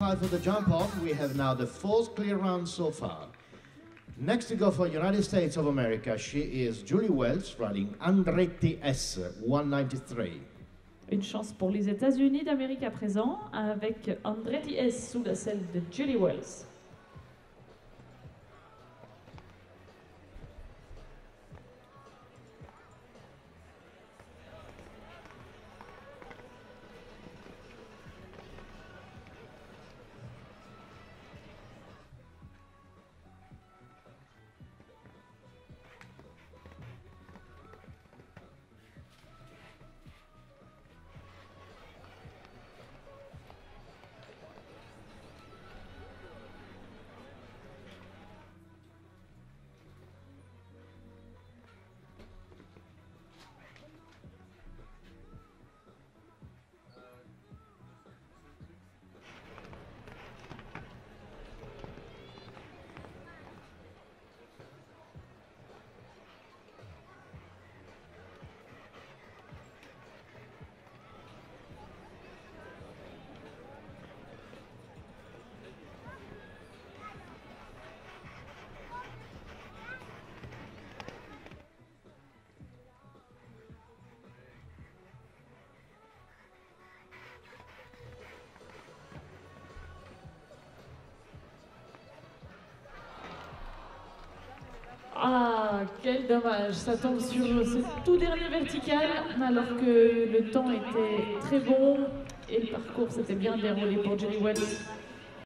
For the jump off, we have now the fourth clear round so far. Next to go for United States of America, she is Julie Wells riding Andretti S 193. Une chance pour les États-Unis d'Amérique à présent, avec Andretti S sous la selle de Julie Wells. Ah, quel dommage, ça tombe sur ce tout dernier vertical, alors que le temps était très bon et le parcours s'était bien déroulé pour Julie Wells.